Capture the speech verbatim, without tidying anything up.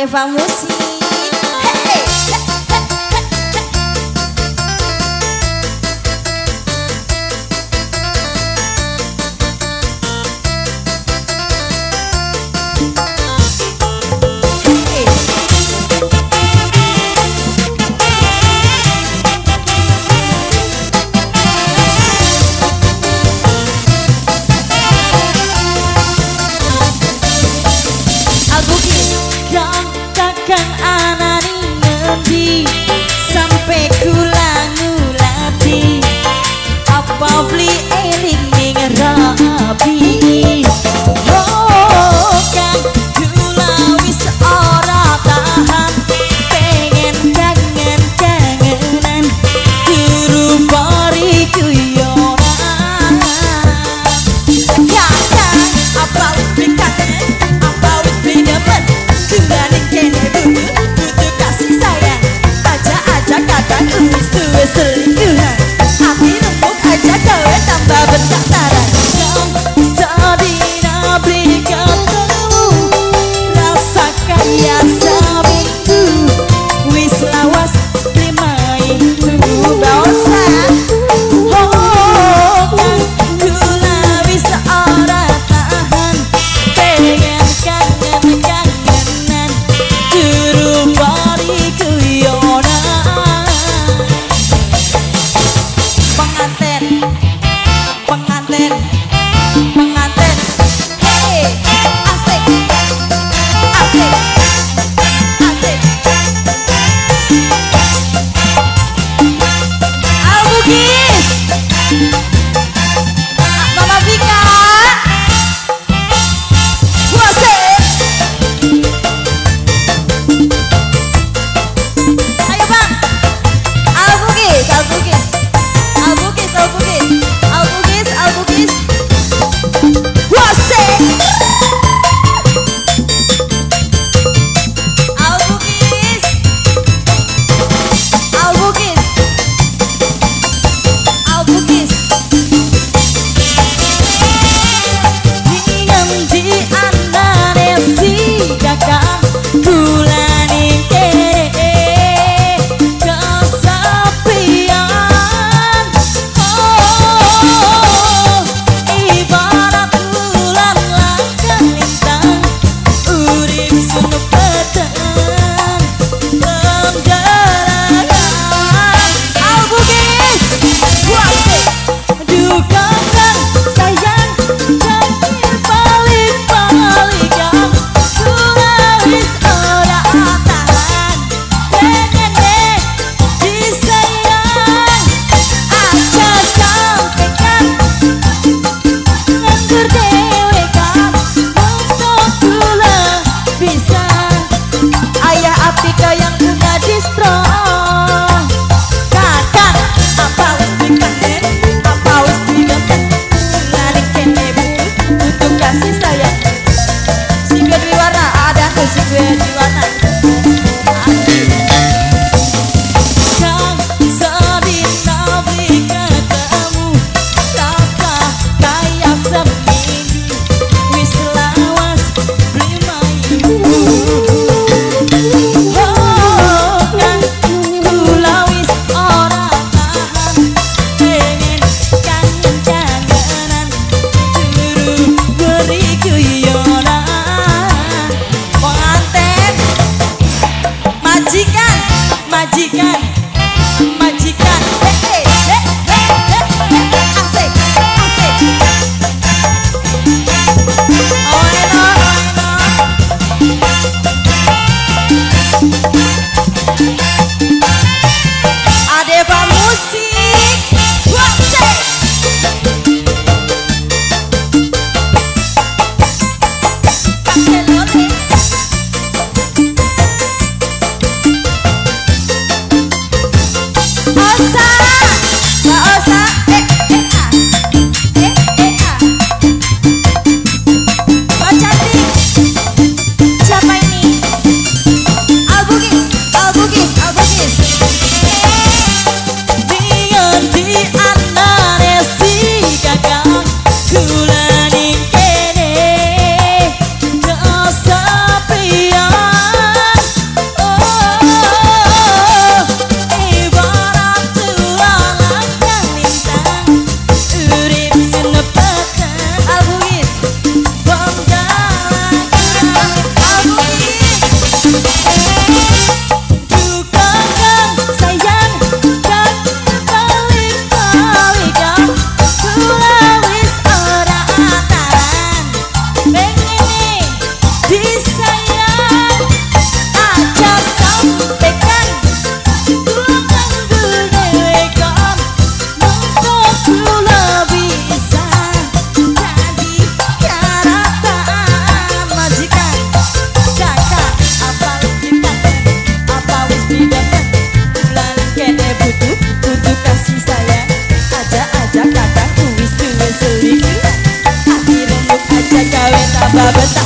Deva Musik. Kang anani ngendi sampai kula ngulati apa beli eling ning rapi. Oh kang kula wis ora tahan pengen kangen kangenan juru bari guyonan. Ya kang apa beli kangen apa beli dapat tunggaling kene butuh kasih sayang. Baca aja kadang umis tuwe selingkuhan, hati rembuk aja kowe tambah berkataran. Kau sedina beli ketemu rasa kaya seminggu wis lawas lima itu dosa. Oh kan kula wis ora tahan pengen kangen kangenan juru bari guyonan. Pengantin pengantin pengantin hey asik asik asik Albugis Mama Vika wasik. Ayo bang Albugis Albugis Albugis Albugis Albugis Albugis wasik. Albugis Albugis Albugis diem di andane si kakang bulane kene kesepian. Oh ibarat bulan langkah lintang urip sunu petang lemjarangan. Albugis wasik dukangan sayang janji balik-balikan kula wis ora tahan pengen deh disayang. Aja sampaikan nganggur dewe kan untuk kula bisa ayah Atika yang punya distro. Kakang apa wis dikangen apa wis didapat lari kene butuh kasih sayang. Singga dwi warna ada tuh singga dwi warna. Kang sedina beli ketemu rasa kaya seminggu wis lawas beli minggu. Oh kang kula wis ora tahan pengen kangen kangenan juru beri guyonan. Pengantin majikan majikan majikan hey, hey, hey, hey, hey, hey, asik asik. Oh enak oh enak Adeva Musik wasik. Barcelona betah